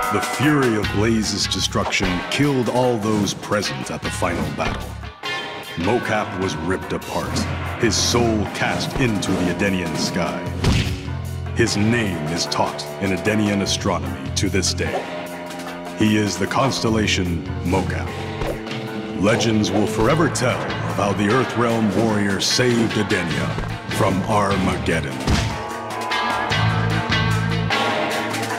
The fury of Blaze's destruction killed all those present at the final battle. Mokap was ripped apart, his soul cast into the Edenian sky. His name is taught in Edenian astronomy to this day. He is the constellation Mokap. Legends will forever tell of how the Earthrealm warrior saved Edenia from Armageddon.